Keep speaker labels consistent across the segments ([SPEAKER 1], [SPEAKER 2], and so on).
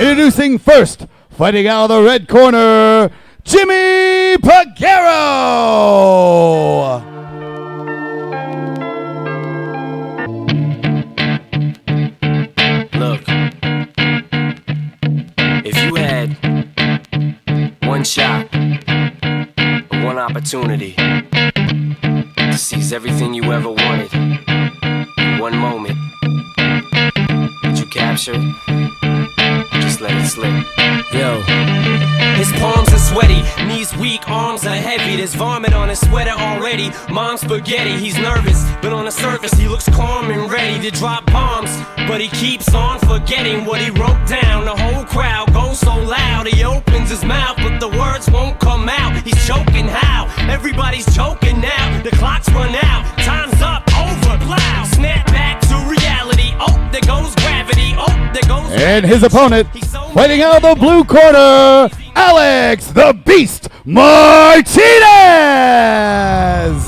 [SPEAKER 1] Introducing first, fighting out of the red corner, Jimmy Puguero.
[SPEAKER 2] Look, if you had one shot, one opportunity to seize everything you ever wanted in one moment, that you captured, just let it slip. Yo. His palms are sweaty, knees weak, arms are heavy. There's vomit on his sweater already. Mom's spaghetti, he's nervous, but on the surface he looks calm and ready to drop bombs. But he keeps on forgetting what he wrote down. The whole crowd goes so loud, he opens his mouth, but the words won't come out. He's choking how? Everybody's choking now. The clock's run out, time's up, over, plow. Snap back to reality, oh, there goes gravity, oh, there goes.
[SPEAKER 1] And his opponent, fighting out of the blue corner, Alex the Beast Martinez.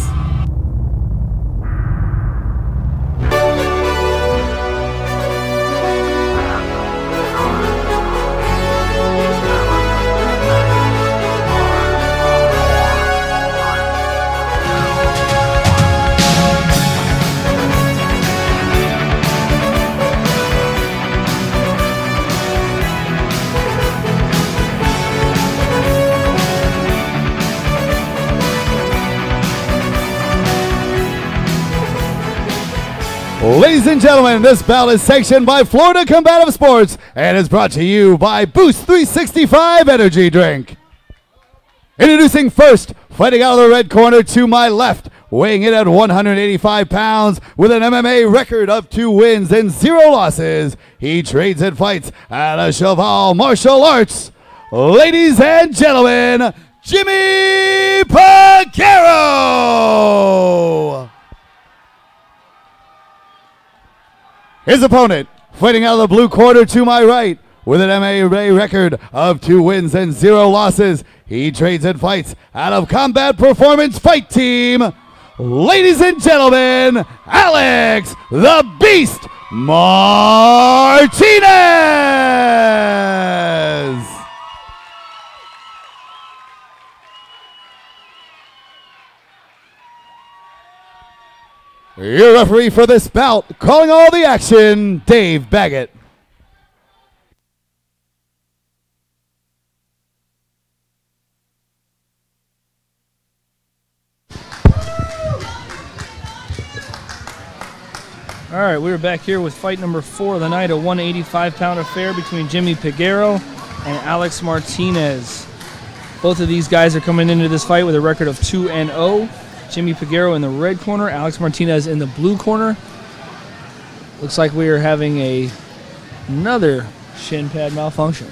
[SPEAKER 1] Ladies and gentlemen, this bout is sanctioned by Florida Combative Sports and is brought to you by Boost 365 Energy Drink. Introducing first, fighting out of the red corner to my left, weighing in at 185 pounds with an MMA record of 2 wins and 0 losses. He trains and fights at a Cheval Martial Arts. Ladies and gentlemen, Jimmy Puguero. His opponent, fighting out of the blue corner to my right, with an MMA record of 2 wins and 0 losses. He trains and fights out of Combat Performance Fight Team. Ladies and gentlemen, Alex the Beast Martinez. Your referee for this bout, calling all the action, Dave Baggett.
[SPEAKER 3] All right, we're back here with fight number 4 of the night, a 185-pound affair between Jimmy Puguero and Alex Martinez. Both of these guys are coming into this fight with a record of 2-0. Jimmy Puguero in the red corner, Alex Martinez in the blue corner. Looks like we are having another shin pad malfunction.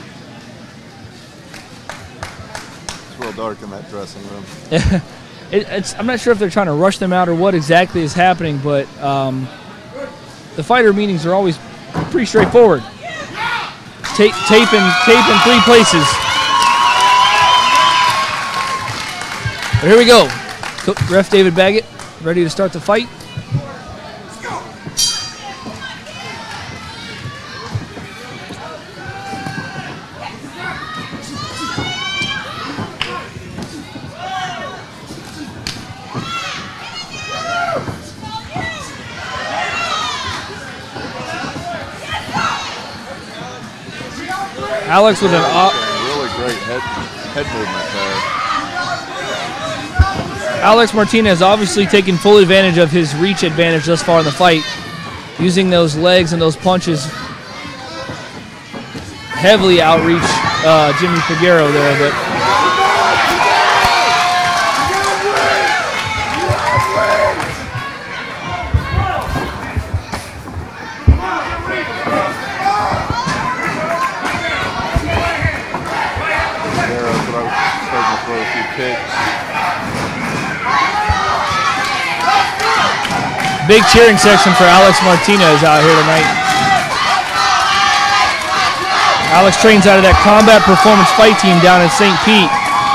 [SPEAKER 4] It's real dark in that dressing room.
[SPEAKER 3] I'm not sure if they're trying to rush them out or what exactly is happening, but the fighter meetings are always pretty straightforward. Tape in 3 places. But here we go. Ref David Baggett, ready to start the fight. Alex with an
[SPEAKER 4] really great head movement there.
[SPEAKER 3] Alex Martinez obviously taking full advantage of his reach advantage thus far in the fight, using those legs and those punches. Heavily outreach Jimmy Puguero there, but big cheering section for Alex Martinez out here tonight. Alex trains out of that Combat Performance Fight Team down in St. Pete.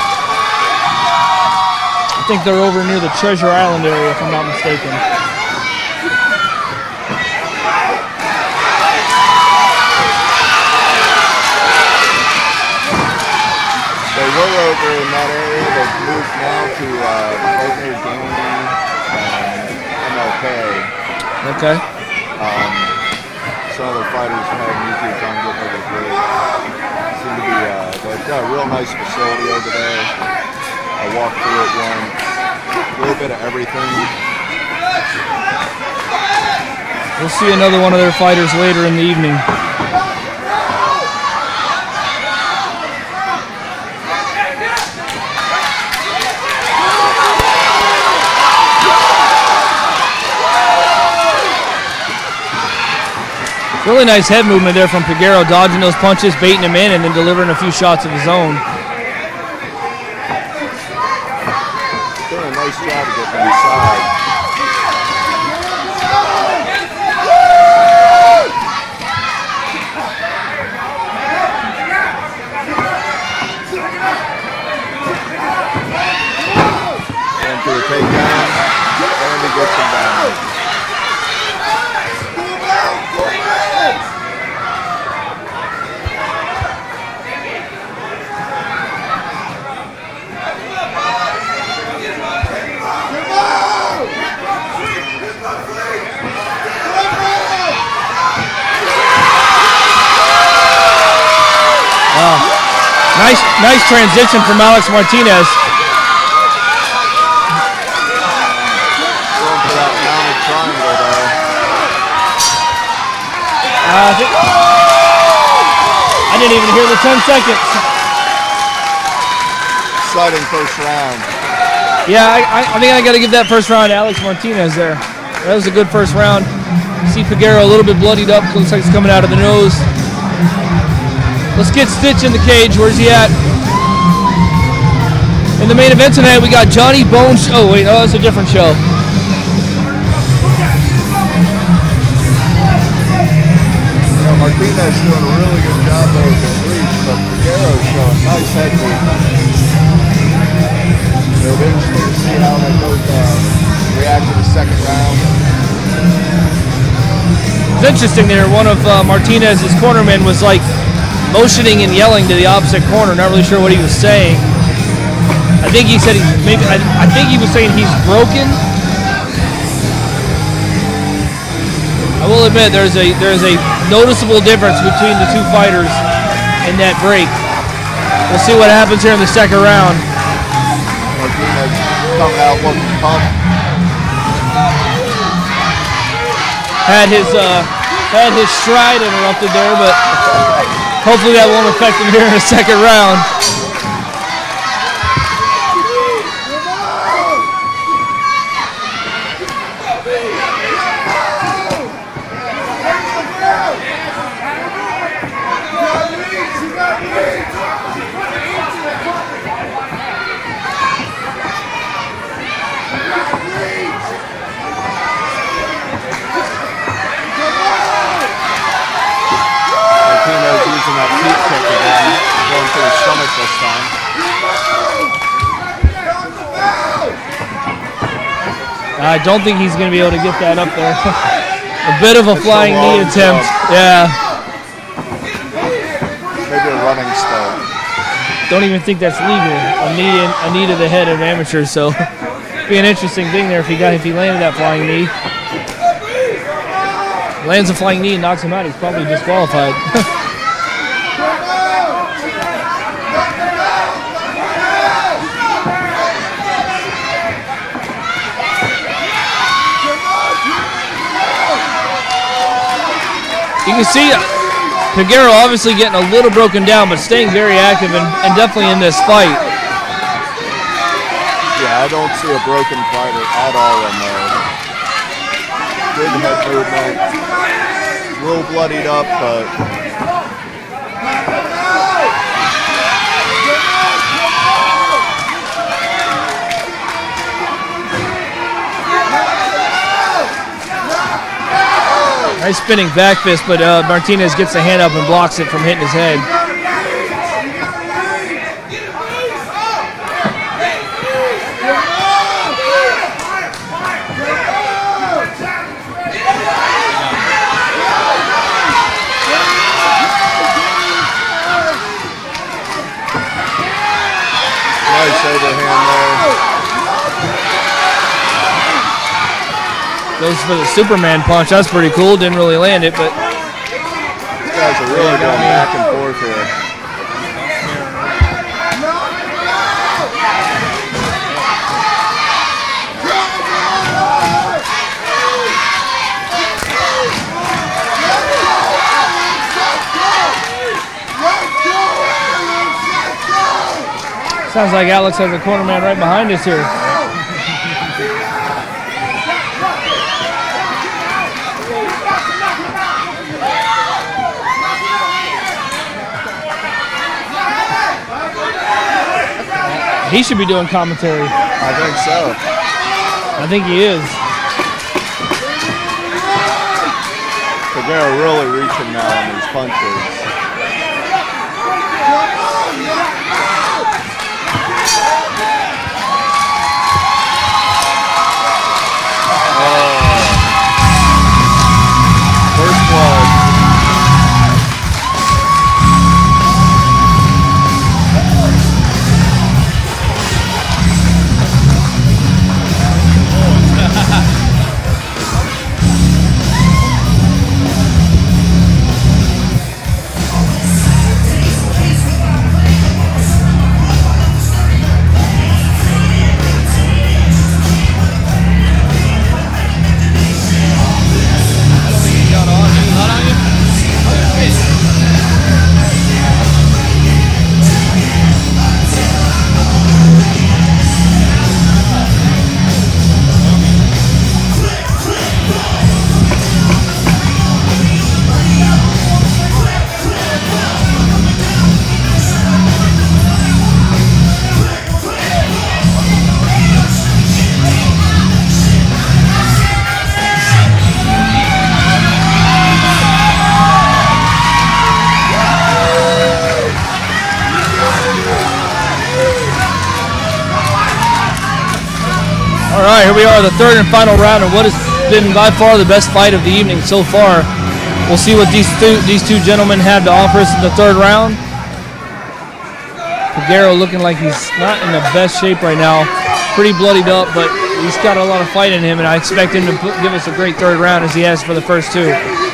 [SPEAKER 3] I think they're over near the Treasure Island area, if I'm not mistaken.
[SPEAKER 4] we're over in that area. They've moved now to right near Dandy and MLK.
[SPEAKER 3] Okay.
[SPEAKER 4] Some of the fighters have had YouTube trying to get over here. Seem to be, they've got a real nice facility over there. I walked through it once. A little bit of everything.
[SPEAKER 3] We'll see another one of their fighters later in the evening. Really nice head movement there from Puguero, dodging those punches, baiting him in, and then delivering a few shots of his own.
[SPEAKER 4] Doing a nice job of getting inside. And to the takedown, and he gets him down.
[SPEAKER 3] Nice transition from Alex Martinez.
[SPEAKER 4] Going for that mounted triangle there.
[SPEAKER 3] I didn't even hear the 10 seconds.
[SPEAKER 4] Exciting first round.
[SPEAKER 3] Yeah, I think I got to give that first round to Alex Martinez there. That was a good first round. See Puguero a little bit bloodied up. Looks like it's coming out of the nose. Let's get Stitch in the cage. Where's he at? In the main event tonight, we got Johnny Bones. Oh, wait. Oh, that's a different show.
[SPEAKER 4] Martinez doing a really good job there with his reach, but Puguero's showing nice head movement. It'll be interesting to see how they both react to the second round.
[SPEAKER 3] It's interesting there. One of Martinez's cornermen was like motioning and yelling to the opposite corner. Not really sure what he was saying. I think he said I think he was saying he's broken. I will admit there's a noticeable difference between the two fighters in that break. We'll see what happens here in the second round.
[SPEAKER 4] Martinez coming out looking pumped.
[SPEAKER 3] Had his stride interrupted there, but hopefully that won't affect him here in the second round.
[SPEAKER 4] That deep kick again, going for the stomach this time.
[SPEAKER 3] I don't think he's going to be able to get that up there. A bit of a flying knee attempt. Yeah.
[SPEAKER 4] Maybe a running start.
[SPEAKER 3] Don't even think that's legal. A knee to the head of amateurs. So, be an interesting thing there if he landed that flying knee. Lands a flying knee and knocks him out. He's probably disqualified. You can see Puguero obviously getting a little broken down, but staying very active and definitely in this fight.
[SPEAKER 4] Yeah, I don't see a broken fighter at all in there. Good head movement. A little bloodied up, but
[SPEAKER 3] nice spinning back fist, but Martinez gets the hand up and blocks it from hitting his head. Goes for the Superman punch. That's pretty cool. Didn't really land it, but
[SPEAKER 4] These guys are really going back and forth here.
[SPEAKER 3] sounds like Alex has a corner man right behind us here. He should be doing commentary.
[SPEAKER 4] I think so.
[SPEAKER 3] I think he is.
[SPEAKER 4] Puguero really reaching now on these punches. First blood.
[SPEAKER 3] All right, here we are, the third and final round of what has been by far the best fight of the evening so far. We'll see what these two gentlemen have to offer us in the third round. Puguero looking like he's not in the best shape right now. Pretty bloodied up, but he's got a lot of fight in him, and I expect him to give us a great third round as he has for the first two.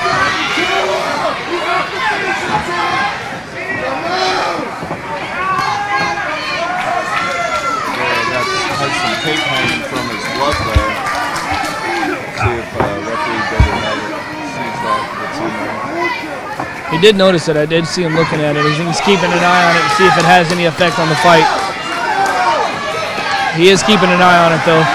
[SPEAKER 4] Tape hanging from his glove there. See if referee sees that. It's in there.
[SPEAKER 3] He did notice it. I did see him looking at it. He's keeping an eye on it to see if it has any effect on the fight. He is keeping an eye on it, though.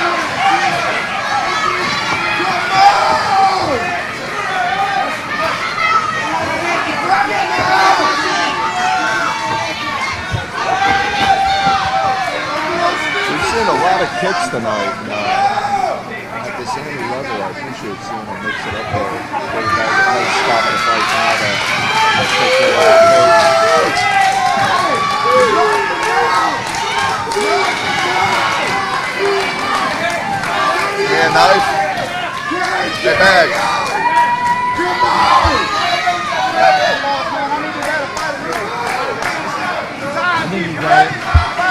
[SPEAKER 4] Kicks tonight. At the same level, I appreciate seeing him mix it up there. For the guys that might stop the fight now to take that out. Yeah, knife. Get back.
[SPEAKER 3] I think you got it.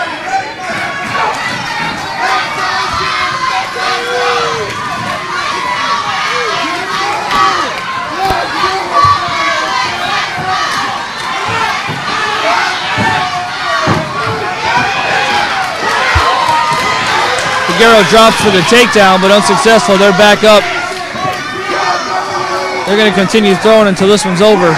[SPEAKER 3] Puguero drops for the takedown, but unsuccessful. They're back up. They're going to continue throwing until this one's over.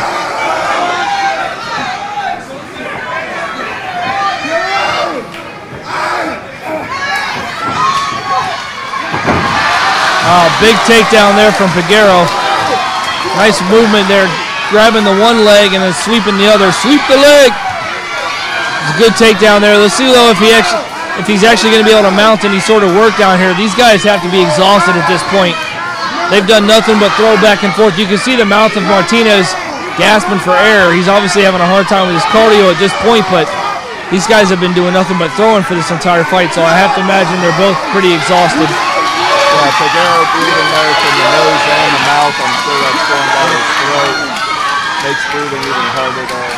[SPEAKER 3] Oh, big takedown there from Puguero. Nice movement there, grabbing the one leg and then sweeping the other. Sweep the leg. It's a good takedown there. Let's see though if he's actually going to be able to mount any sort of work down here. These guys have to be exhausted at this point. They've done nothing but throw back and forth. You can see the mouth of Martinez gasping for air. He's obviously having a hard time with his cardio at this point, but these guys have been doing nothing but throwing for this entire fight, so I have to imagine they're both pretty exhausted.
[SPEAKER 4] Yeah, Puguero breathing there from the nose and the mouth. I'm sure that's going down his throat. Makes breathing even harder there.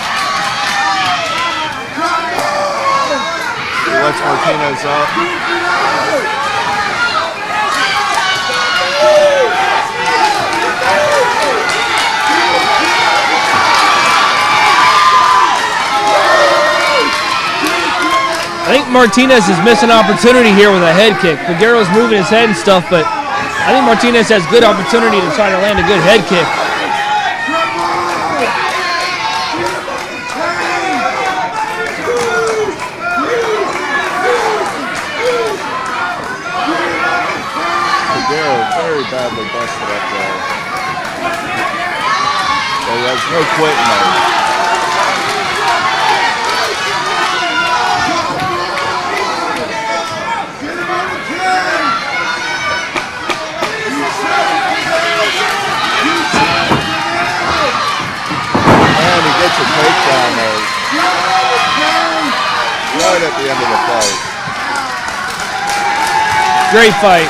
[SPEAKER 4] He lets Martinez up.
[SPEAKER 3] Martinez is missing opportunity here with a head kick. Puguero's moving his head and stuff, but I think Martinez has good opportunity to try to land a good head kick.
[SPEAKER 4] Puguero very badly busted up there. So there's no quitting there. Gets a takedown there. Right at the end of the fight.
[SPEAKER 3] Great fight.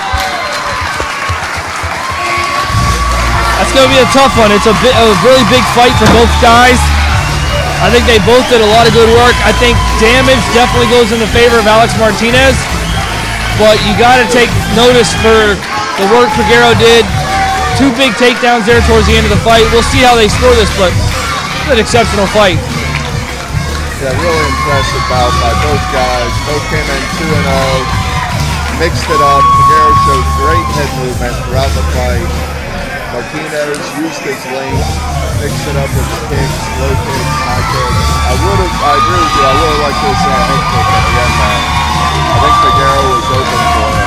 [SPEAKER 3] That's going to be a tough one. It's a really big fight for both guys. I think they both did a lot of good work. I think damage definitely goes in the favor of Alex Martinez, but you got to take notice for the work Puguero did. 2 big takedowns there towards the end of the fight. We'll see how they score this, but an exceptional fight.
[SPEAKER 4] Yeah, really impressive bout by both guys. Both came in 2-0, mixed it up. Puguero showed great head movement throughout the fight. Martinez used his length, mixed it up with the kicks, low kicks, high kicks. I agree with you. I would have liked to have seen a head kick at the end there. I think Puguero was open for it.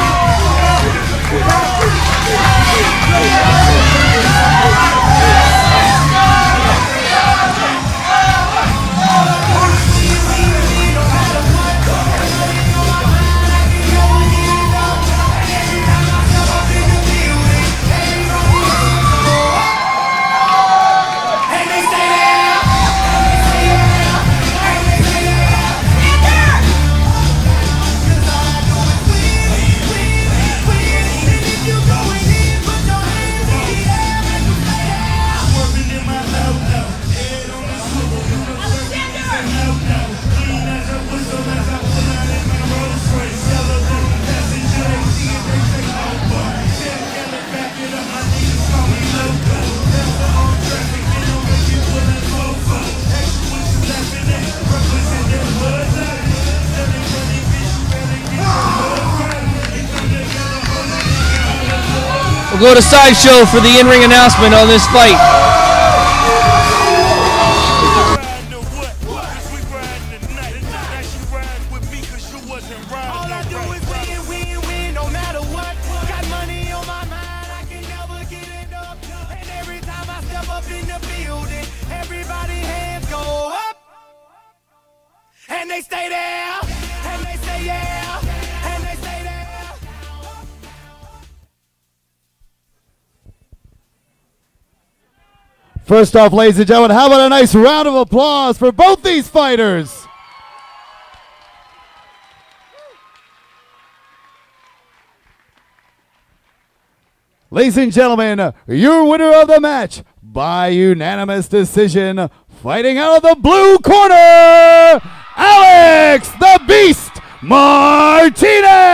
[SPEAKER 3] We'll go to Sideshow for the in-ring announcement on this fight.
[SPEAKER 1] First off, ladies and gentlemen, how about a nice round of applause for both these fighters? Ladies and gentlemen, your winner of the match by unanimous decision, fighting out of the blue corner, Alex the Beast Martinez!